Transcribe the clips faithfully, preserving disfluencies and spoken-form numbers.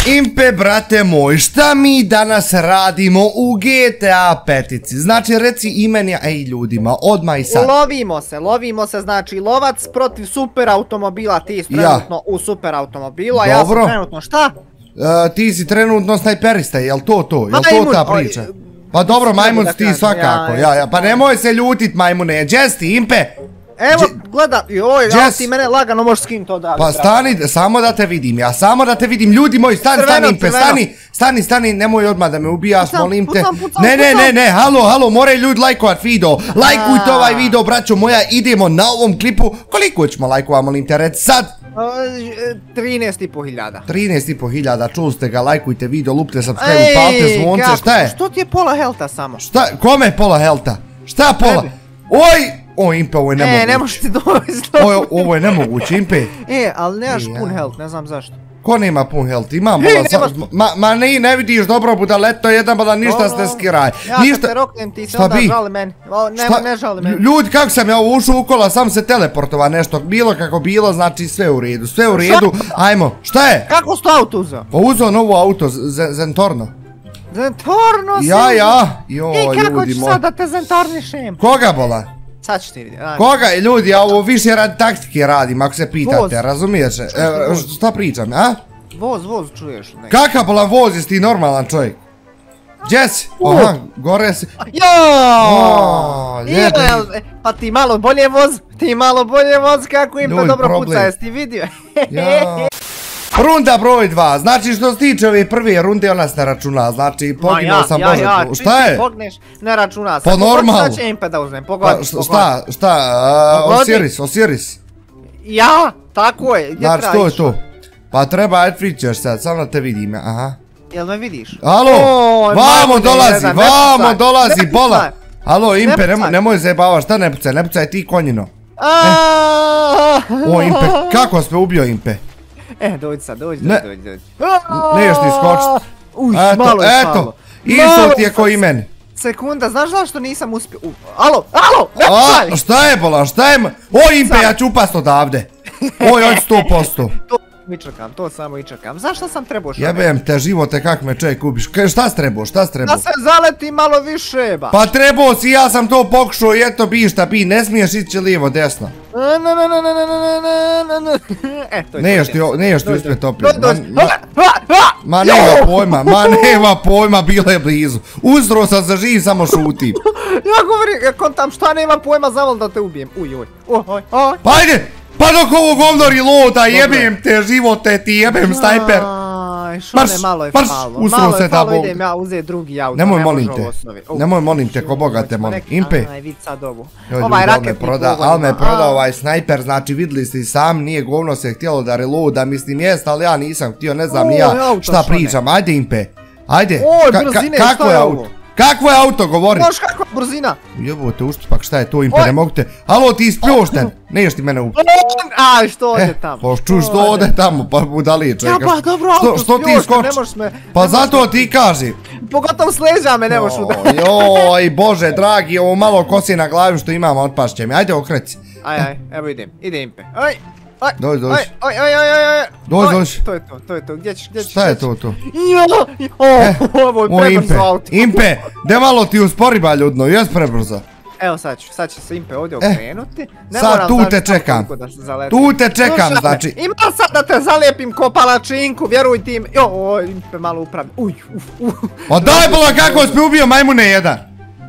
Impe, brate moj, šta mi danas radimo u G T A petici? Znači, reci imenja, ej ljudima, odmah i sad. Lovimo se, lovimo se, znači lovac protiv super automobila, ti si trenutno u super automobilu, a ja sam trenutno šta? Ti si trenutno snajperista, jel to to? Jel to ta priča? Pa dobro, majmun si ti svakako, pa nemoj se ljutit majmune, Jesti, Impe! Evo, gleda, joj, ali ti mene lagano možeš skinuti odavde. Pa stani, samo da te vidim, ja samo da te vidim, ljudi moji, stani, stani, Impe, stani, stani, stani, nemoj odmah da me ubijaš, molim te. Ne, ne, ne, ne, halo, halo, moraju ljudi lajkovat video, lajkujte ovaj video, braćo moja, idemo na ovom klipu, koliko ćemo lajkova, molim te, reci sad? trinaest i po hiljada. trinaest i po hiljada, čuli ste ga, lajkujte video, lupte subscribe, palte zvonce, šta je? Što ti je pola helta samo? Šta, kome je pola helta? Šta pola? Oj! O, Impe, ovo je nemoguće. E, ne možeš ti dovesti. Ovo je nemoguće, Impe. E, ali nemaš pun health, ne znam zašto. Ko nema pun health? Imam, ma ne, ne vidiš dobro budaleto, jedan bada ništa se ne skiraj. Ja kad te roknem ti se onda žali meni. Ne žali meni. Ljudi, kako sam ja ušao u kola, sam se teleportova nešto, bilo kako bilo, znači sve u redu, sve u redu. Ajmo, šta je? Kako si to auto uzeo? Pa uzeo novo auto, Zentorno. Zentorno si? Ja, ja, joj, ljudi moj. I kako ću sad da te zentornišem? Koga bola? Sad ću ti vidjeti. Koga, ljudi, ja ovo više radi taktike radim, ako se pitate, razumiješ? Šta pričam, a? Voz, voz čuješ. Kakav bolan voz, jesi ti normalan čovjek? Gdje si? Aha, gore si. Joooo! Pa ti malo bolje voz, ti malo bolje voz, kako im pa dobro puca, jesi ti vidio? Runda broj dva, znači što se tiče ove prve runde ona se ne računa, znači poginuo sam Bože. Ja, ja, ja, šta je? Ti pogneš, ne računa se. Pa normalno. Pogodi šta će Impe da uzmem, pogodi. Šta, šta, Osiris, Osiris. Ja, tako je, gdje treba ići? Znači to je to. Pa treba, ajde pričaš sad, samo da te vidim, aha. Jel me vidiš? Alo, vamo dolazi, vamo dolazi, bola. Alo, Impe, nemoj zajebavaš, šta ne pucaj, ne pucaj ti konjino. O, Impe, kako si me ubio, Impe? E, dođi sad, dođi, dođi, dođi. Ne još ti skočit. Eto, eto, isto ti je ko i meni. Sekunda, znaš zašto nisam uspio? Alo, alo, ne pucaj! Šta je bolan, šta je? O, Impe, ja ću upast odavde. Oj, oj, sto posto. To i čekam, to samo i čekam. Zašto sam trebao što? Jebem te živote, kak me čovjek ubiš. Šta si trebao, šta si trebao? Da se zaleti malo više, ba. Pa trebao si, ja sam to pokušao i eto bi šta bi, ne smiješ ići lijevo, desno. Ne još ti uspjet opet. Ma nema pojma, ma nema pojma, bilo je blizu. Uzro sam za živ, samo šutim. Ja govorim, ja kontam šta nema pojma, zavol da te ubijem. Uj, uj, oj, oj. Pa ajde! Pa dok ovo govno reloada, jebem te živote, ti jebem snajper. Marš, marš, usro se da bog. Idem ja uzeti drugi auto, nemoj molim te, nemoj molim te, ko boga te molim. Impe. Aj, vid sad ovu. Ovaj raketni pogon. Ali me proda ovaj snajper, znači vidjeli ste i sam, nije govno se htjelo da reloada, mislim jest, ali ja nisam htio, ne znam ni ja šta pričam. Ajde Impe, ajde. Kako je auto? Kakvo je auto, govori? Znaš kakva brzina? Jebote uštupak, šta je to, Impe, ne mogu te. Alo, ti ispljošten, neš ti mene ubiti. Aj, što ode tamo? Pa čuš što ode tamo, pa budalije čekaš. Ja pa dobro auto spjošten, ne možeš me... Pa zato ti kaži. Pogotovo s leđa me ne možeš udariti. Joj, Bože dragi, ovo malo kosi na glavi što imam, otpašće mi. Ajde okreci. Aj, aj, evo idem, ide Impe. Aj. Dođi, dođi. Oj, oj, oj, oj, oj. Dođi, dođi. To je to, to je to, gdje ćeš, gdje ćeš? Šta je to, to? Jo, ovo je prebrzo auto. Impe, de malo ti uspori ba ljudno, jes prebrzo. Evo sad ću, sad će se Impe ovdje okrenuti. Sad tu te čekam. Tu te čekam, znači. Imam sad da te zalijepim ko palačinku, vjeruj ti im. Jo, Impe malo upravi. Uj, uf, uf. O daj bola kako si me ubio majmune jedan.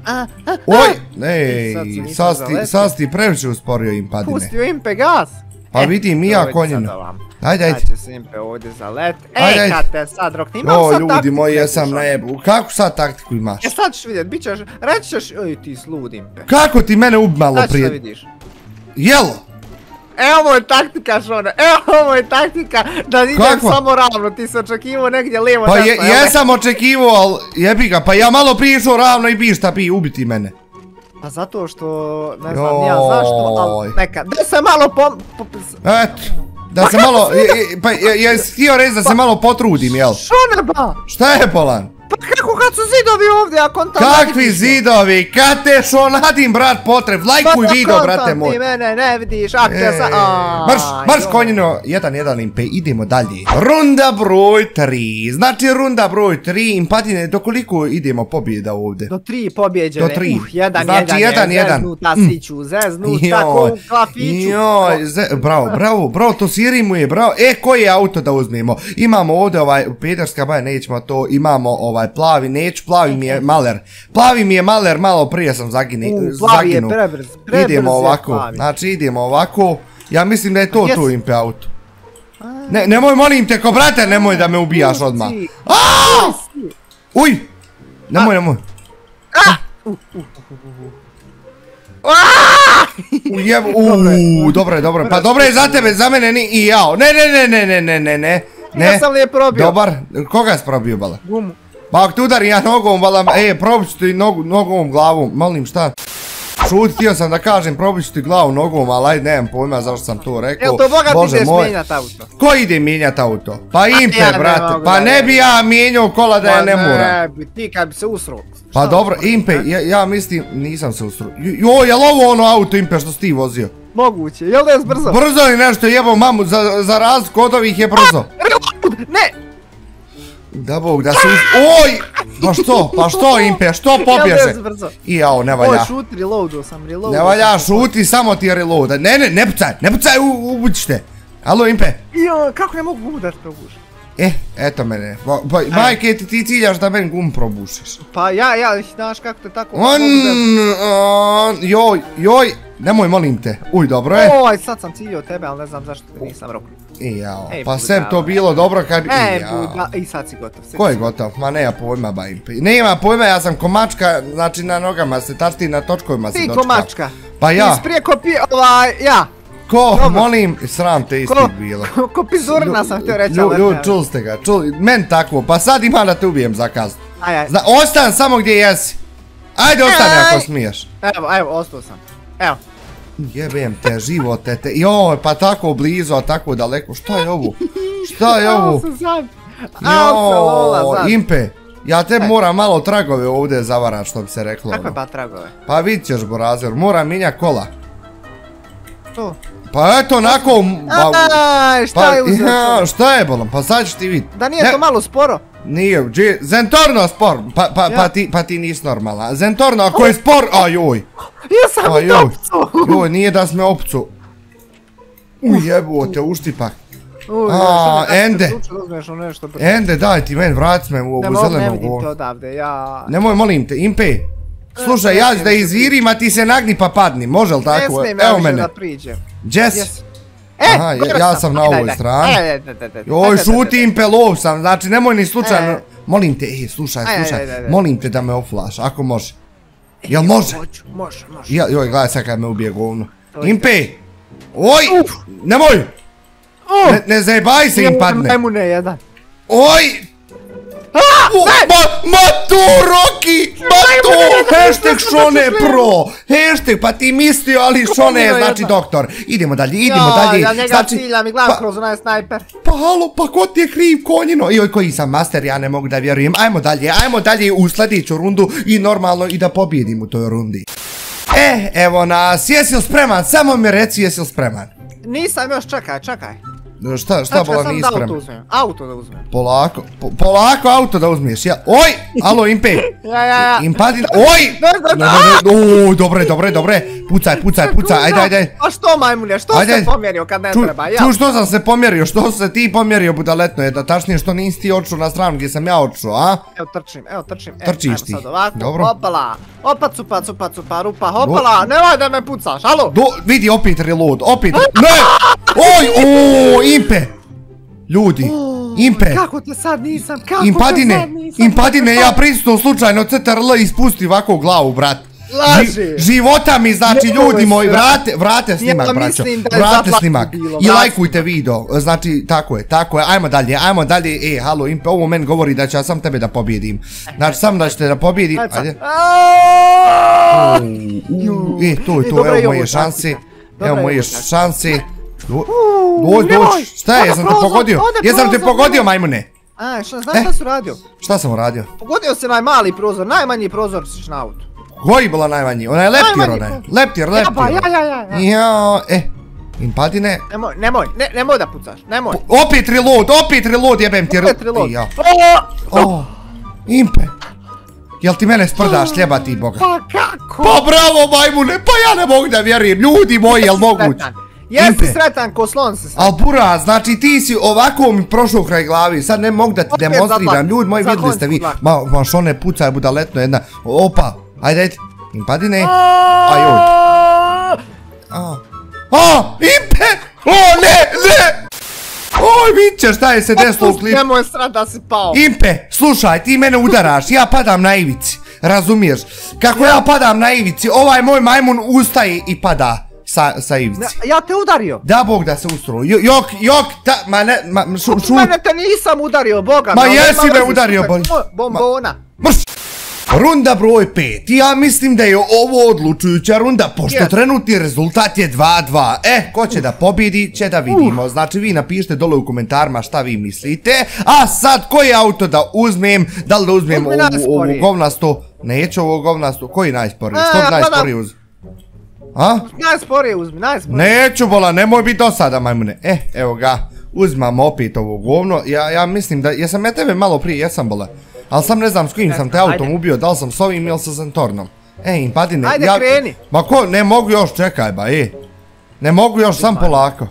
Oj, ej, sad si ti previše usporio Impadine. Pustio Impe gas. Pa vidim i ja konjino. Ajde, ajde. Sad će se Impe ovdje zalet. Ej, kad te sad rokni, imam sad taktiku. O, ljudi moji, jesam na jebu. Kako sad taktiku imaš? E, sad ćeš vidjet, bit ćeš, reći ćeš, oj, ti slud Impe. Kako ti mene ubi malo prije? Sad ćeš da vidiš. Jelo? Evo ovo je taktika, Šone, evo ovo je taktika da idem samo ravno, ti se očekivao negdje lijevo. Pa jesam očekivao, ali jebi ga, pa ja malo prije išao ravno i bi šta bi ubiti mene. Pa zato što, ne znam ja zašto, ali neka, da se malo pom... Eto, da se malo, pa jesi htio reći da se malo potrudim, jel? Šone ba! Šta je bolan? Pa kako kad su zidovi ovdje, ja kontam... Kakvi zidovi? Kad te šo nadim, brat, potreb, lajkuj video, brate moj. Ti mene ne vidiš, ak te sa... Marš, marš konjino, jedan, jedan impe, idemo dalje. Runda broj tri, znači runda broj tri, Impatine, do koliko idemo pobjeda ovdje? Do tri pobjeđene. Do tri. Jedan, znači, jedan, jedan, zeznuta siću, zeznuta ko u kafiću. Joj, bravo, bravo, bravo, to sirimuje, bravo. E, koji auto da uzmemo? Imamo ovdje ovaj, pederska baja, nećemo to, imamo ovaj plavi, neću, plavi mi je maler. Plavi mi je maler, malo prije sam zaginu. Plavi je prebrz, prebrz idemo ovako, znači idemo ovako. Ja mislim da je to tu impe auto. Ne, nemoj, molim te, ko brate, nemoj da me ubijaš odmah. Uj! Nemoj, nemoj. Uuu, dobro je, dobro je. Pa dobro je za tebe, za mene ni i jao. Ne, ne, ne, ne, ne, ne, ne. Ja sam li je probio. Dobar, koga si probio, bala? Gumu. Pa ako ti udarim ja nogom, bala, e, probit ću ti nogom, glavom, molim šta? Šut, htio sam da kažem, probit ću ti glavu nogom, ali ajde, nemam pojma zašto sam to rekao. Jel to boga ti ideš mijenjat auto? Ko ide mijenjat auto? Pa impe, brate, pa ne bi ja mijenjao kola da je ne mora. Ne bi, ti kad bi se usro. Pa dobro, impe, ja mislim, nisam se usro. Joj, jel ovo ono auto impe što si ti vozio? Moguće, jel da je brzo? Brzo li nešto, jebao mamu, za razliku od ovih je brzo. Ne! Da bog, da se uz... Oj! Pa što, pa što impe, što pobježe? I jao, ne valja. Oj, šuti, reloadao sam, reloadao. Ne valja, šuti, samo ti je reload. Ne, ne, ne pucaj, ne pucaj, ubućite. Alo, impe. Jo, kako ne mogu gumu da ti probušim? Eh, eto mene. Majke, ti ciljaš da meni gum probušiš. Pa ja, ja, znaš kako te tako... On, joj, joj, nemoj, molim te. Uj, dobro je. Oj, sad sam ciljio tebe, ali ne znam zašto te nisam roknuo. I jao, pa sem to bilo dobro kad bi... E, buda, i sad si gotov. Ko je gotov? Ma nema pojma, ba impe. Nema pojma, ja sam komačka, znači na nogama se tašti, na točkovima se dočka. Ti komačka. Pa ja. Ti sprije kopi, ovaj, ja. Ko, molim, sram te isti bilo. Ko pizurna sam htio reći, ali ne. Ljudi, čuli ste ga, čuli, men tako, pa sad ima da te ubijem za kaznu. Aj, aj. Ostan samo gdje jesi. Ajde, ostani ako smiješ. Evo, evo, ostao sam. Evo. Jebem te, živote te, joj, pa tako blizu, a tako daleko, šta je ovo? Šta je ovo? Joj, impe, ja te moram malo tragove ovdje zavarat, što bi se reklo. Kakve pa tragove? Pa vidit ćeš, Borazer, moram minjat kola. To? Pa eto, onako... Aaaa, šta je uzeo? Šta je, bolam, pa sad ću ti vidjeti. Da nije to malo sporo? Nije, Zentorno spor, pa ti nisi normalna. Zentorno, ako je spor, ajoj. Ja sam i opcu. Joj, nije da sme opcu. Uj, jebote, uštipak. Aaa, Ende. Ende, daj ti meni, vrati me u ovu zelenu govu. Ne vidim te odavde, ja... Nemoj, molim te, impe. Slušaj, ja ću da izvirim, a ti se nagni pa padni, može li tako? Ne smijem ja više da priđem. Jess? Aha, ja sam na ovoj strani. Joj, šuti impe, lov sam, znači nemoj ni slučajno... Molim te, ej, slušaj, slušaj, molim te da me oflaš, ako može. Jel može? Može, može. Joj, gledaj sad kad me ubije govno. Impe! Oj! Nemoj! Ne zajebaj se im padne. Majmune jedan. Oj! Ma to, Roki! Ma to! Hashtag Šone Pro! Hashtag, pa ti mislio, ali Šone je znači doktor. Idemo dalje, idemo dalje. Ja njega ciljam i gledam kroz onaj snajper. Pa halo, pa ko ti je kriv, konjino? Joj, koji sam master, ja ne mogu da vjerujem. Ajmo dalje, ajmo dalje u sljedeću rundu i normalno i da pobjedim u toj rundi. E, evo nas, jesi li spreman? Samo mi reci jesi li spreman. Nisam još, čekaj, čekaj. Šta, šta bola nisi spreman? Auto uzmem, auto da uzmem. Polako, polako auto da uzmiješ, ja, oj, alo Impe. Ja, ja, ja. Impadin, oj! Uuu, dobre, dobre, dobre, pucaj, pucaj, pucaj, ajde, ajde. A što majmune, što se pomjerio kad ne treba, ja? Ču, što sam se pomjerio, što se ti pomjerio budaletno je, da tačnije što nisi ti odšao na stranu gdje sam ja odšao, a? Evo trčim, evo trčim, trčiš ti, dobro. Hopala, opa cupa, cupa, cupa, rupa, hopala, nemoj da me pucaš, alo? Vidi, opet reload, opet, ne! Oj, ooo, Impe! Ljudi, Impe! Kako te sad nisam, kako te sad nisam? Impadine, ja pristupno slučajno C T R L ispusti ovako glavu, brat. Laži! Života mi, znači, ljudi moji, vrate snimak, braćo. Vrate snimak. I lajkujte video, znači, tako je, tako je, ajmo dalje, ajmo dalje. E, halo, Impe, ovo meni govori da ću ja sam tebe da pobjedim. Znači, sam da ćete da pobjedim, ajde. E, to je to, evo moje šanse. Evo moje šanse. Dođi, dođi, šta je, jesam te pogodio? Jesam te pogodio, majmune? A, šta, znaš šta si uradio? Šta sam uradio? Pogodio se onaj mali prozor, najmanji prozor siš na auto. Koji bila najmanji? Onaj leptir onaj. Leptir, leptir. Ja, ja, ja, ja. Jao, e. Impadine. Nemoj, nemoj, nemoj da pucaš, nemoj. Opet reload, opet reload, jebem ti reload. Opet reload. O, Impe. Jel ti mene sprdaš, ljeba ti boga? Pa kako? Pa bravo majmune, pa ja ne mogu da vjerujem, ljudi moji, jel moguće? Jesi sretan ko slon se sretan. Al bura, znači ti si ovako mi prošao kraj glavi, sad ne mogu da ti demonstriram, ljudi moji vidjeli ste vi. Ma, ma što ne pucaj budaletno jedna, opa, ajde, ajde, Impadine, ajoj. A, Impe, o ne, ne. Oj, viće, šta je se desilo u klipu? Nemoj srat da si pao. Impe, slušaj, ti mene udaraš, ja padam na ivici, razumiješ? Kako ja padam na ivici, ovaj moj majmun ustaje i pada sa ivici. Ja te udario. Da, Bog da se ustro, jok, jok, ma ne, ma, šut. Mene te nisam udario, Boga. Ma jesi me udario, bolj. Bombona. Mrš. Runda broj pet, ja mislim da je ovo odlučujuća runda, pošto trenutni rezultat je dva dva. E, ko će da pobjedi, će da vidimo. Znači, vi napišite dole u komentarima šta vi mislite. A sad, koji auto da uzmem? Da li da uzmem ovu govnastu? Neću ovo govnastu. Koji najsporiji? Što bi najsporiji uzmem? A? Najsporije uzmi, najsporije. Neću, bola, nemoj biti dosada, majmune. E, evo ga, uzmam opet ovo govno. Ja mislim da, jesam ja tebe malo prije, jesam, bola. Ali sam ne znam s kojim sam te autom ubio, da li sam s ovim ili sa Zentornom. E, Impadine, ajde kreni. Ma ko, ne mogu još, čekaj ba, e. Ne mogu još, sam polako.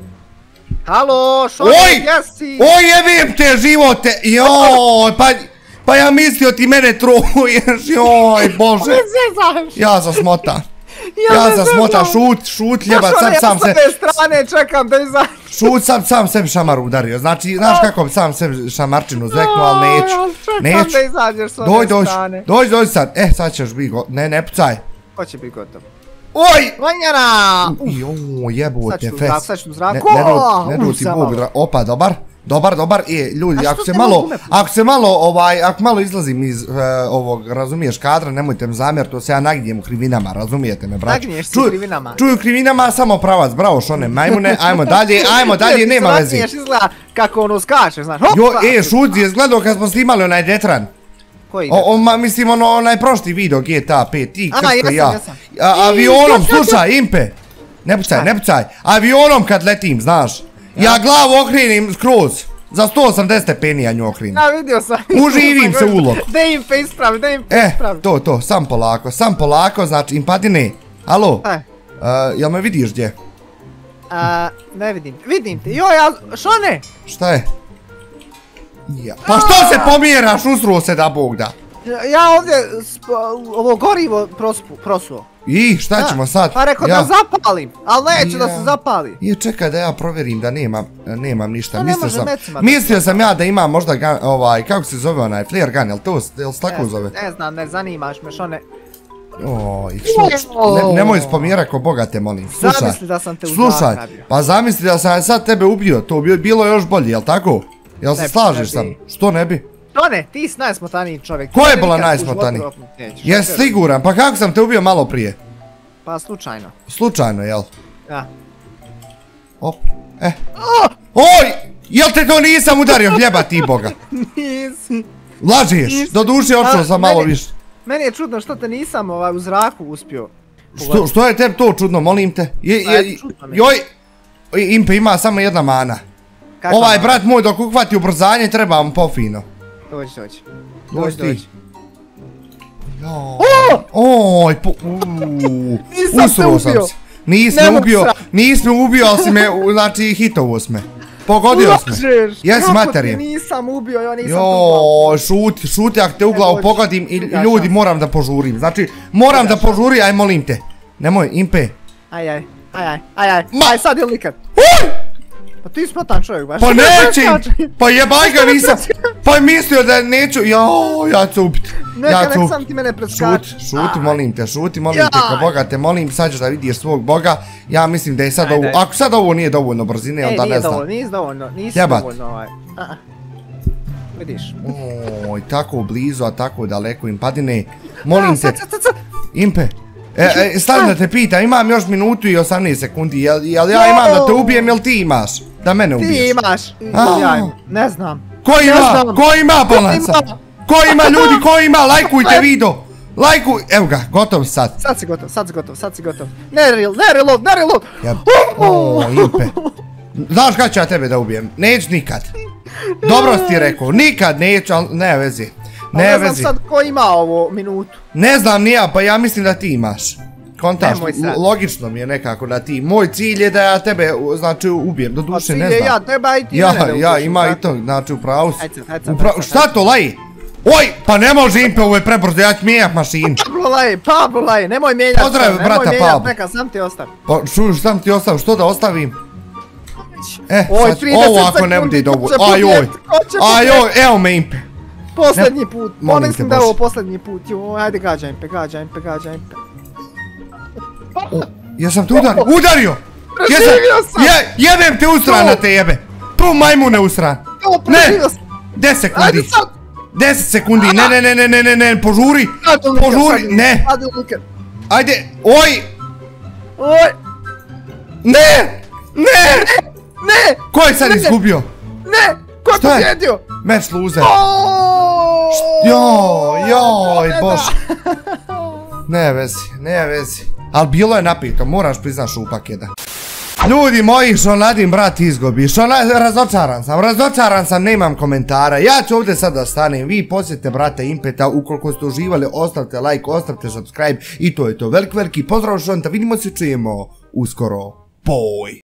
Halo, što gdje si? Oj, jebim te živote, joj, pa... Pa ja mislio ti mene truješ, joj, bože. Ja sam smotan. Ja sam smotan, šut, šut, ljebac, sam sam se... Ja s ove strane čekam da izađu. Šut, sam sam sebi šamar udario, znači, znaš kako bi sam sebi šamarčinu zveknu, ali neću. Čekam da izađeš s ove strane. Dođi, dođi sad, e, sad ćeš biti gotov, ne, ne pucaj. Ko će biti gotov? Oj! Vanjana! Joj, jebote, fes. Sad ću u zraku, ne duti Bog, opa, dobar. Dobar, dobar, e, ljudi, ako se malo, ako se malo, ovaj, ako malo izlazim iz ovog, razumiješ, kadra, nemojte me zamjer, to se ja nagnjem u krivinama, razumijete me, braću. Nagnješ se u krivinama. Čuju krivinama, samo pravac, bravo šone, majmune, ajmo dalje, ajmo dalje, nema vezi. Nagnješ izgleda kako ono skače, znaš, jo, e, šut, je izgledao kad smo snimali onaj Detran. Koji Detran? Mislim, ono, onaj prošli video G T A pet, ti, krško ja. Avionom, slušaj, Impe, ne pucaj, ne pucaj, avionom kad letim, znaš. Ja glavu okrenim skroz, za sto osamdeset stepeni ja nju okrenim. Ja vidio sam. Uživim se ulog. Da im pe ispravi, da im pe ispravi. E, to, to, sam polako, sam polako, znači, Impadine, alo, jel me vidiš gdje? Ne vidim, vidim te, joj, ja, što ne? Šta je? Pa što se pomjeraš, usruo se da Bog da. Ja ovdje, ovo gorivo prosuo. I, šta ćemo sad? Pa rekao da zapalim, ali neću da se zapali. I, čekaj da ja provjerim da nemam ništa. Mislio sam ja da imam možda, ovaj, kako se zove onaj, flare gun, jel to, jel se tako zove? Ne znam, ne zanimaš me, što ne... Oj, nemoj spomjera ko Boga te molim, slušaj. Zamisli da sam te Slušaj, pa zamisli da sam sad tebe ubio, to bi bilo još bolje, jel tako? Jel se slažeš sam? Što ne bi? Što ne, ti si najsmotaniji čovjek. Ko je bila najsmotaniji? Jes siguran, pa kako sam te ubio malo prije? Pa slučajno. Slučajno, jel? Da. Op, eh. Oj, jel te to nisam udario hljeba ti Boga? Nisi. Lažeš, do duše očeo sam malo više. Meni je čudno što te nisam u zraku uspio. Što je tebi to čudno, molim te? Joj, Impe ima samo jedna mana. Ovaj brat moj dok uhvati ubrzanje treba mu pofino. Dođi, dođi. Dođi, dođi. Oj, usro sam se. Nisi me ubio, nisi me ubio, ali si me, znači, hitovo sme. Pogodio sme. Jesi materijem. Kako ti nisam ubio, ja nisam Joj, šuti, šuti, ako te u glavu pogodim i ljudi moram da požurim. Znači, moram da požurim, aj molim te. Nemoj, Impe. Aj, aj, aj, aj, aj, aj, aj, sad ili nikad. Pa ti smotan čovjek baš. Pa neće, pa jebaj ga nisam, pa mislio da neću, jao, ja ću ubiti. Neka, nek sam ti mene preskači. Šuti, šuti, molim te, šuti, molim te, ko Boga te molim, sad ćeš da vidiš svog Boga. Ja mislim da je sad ovo, ako sad ovo nije dovoljno brzine, onda ne znam. E, nije dovoljno, nisi dovoljno ovaj. Vidiš. Oj, tako blizu, a tako daleko, Impadine, molim te. Impe. Stavim da te pita, imam još minutu i osamnaest sekundi, jel ja imam da te ubijem ili ti imaš? Da mene ubiješ? Ti imaš, ne znam. Ko ima? Ko ima balansa? Ko ima ljudi? Ko ima? Lajkujte video! Lajkuj! Evo ga, gotov sad. Sad si gotov, sad si gotov, sad si gotov. Ne reload, ne reload, ne reload! Oooo, Impe. Znaš kada ću ja tebe da ubijem? Neću nikad. Dobro si ti rekao, nikad neću, ali ne vezi. Ne znam sad ko ima ovo minutu. Ne znam ni ja, pa ja mislim da ti imaš. Kontaš, logično mi je nekako da ti. Moj cilj je da ja tebe, znači, ubijem, do duše ne znam. Pa cilj je ja, treba i ti mene da ubiš. Ja, ima i to, znači, upravo si. Šta to, Laji? Oj, pa ne može Impe, ovo je prebrzo, ja ću mijenjat mašinu. Pablo Laji, Pablo Laji, nemoj mijenjat sam, nemoj mijenjat neka, sam ti ostavim. Pa šu, sam ti ostavim, što da ostavim? E, sad, ovo ako ne bude dobro, ajoj, ajoj, evo me Impe. Posljednji put, mislim da je ovo posljednji put, joj, ajde gađa Impe, gađa Impe, gađa Impe. Jesam te udario, udario! Preživio sam! Jebem te usran na te jebe! Tu majmune usran! Ne! deset sekundi! Ajde sad! deset sekundi, ne ne ne ne ne ne ne, požuri! Požuri, ne! Ajde, oj! Oj! Ne! Ne! Ne! Ko je sad izgubio? Ne! Ko je pobjedio? Match loser! Joj, joj, bože! Ne vezi, ne vezi. Ali bilo je napito, moraš priznat šupak jedan. Ljudi moji, što Nadim brat izgubi, što razočaran sam, razočaran sam, nemam komentara. Ja ću ovdje sad da stanem, vi posjetite brata Impeta, ukoliko ste uživali, ostavite like, ostavite subscribe i to je to. Veliki, veliki pozdrav što vidimo se, čujemo uskoro. Boj!